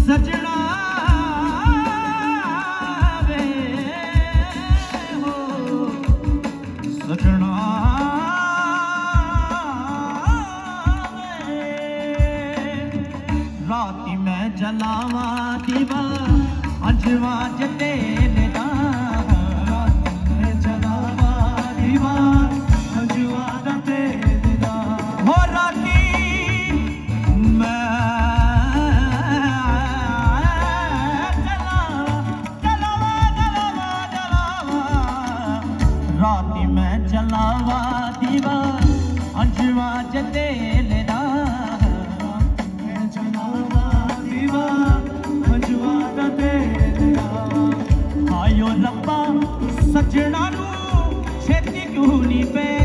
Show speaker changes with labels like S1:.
S1: सजना वे हो सजना वे राती मैं जलावा दीवा अंजवा जते लेदा मैं जलावा दीवा अंजवा जते लेदा हो राती मैं राती मैं जलावा दीवा अंजवा जते लेदा मैं जलावा दीवा अंजवा जते लेदा आयो रब्बा सजना नू छेती क्यों नहीं पे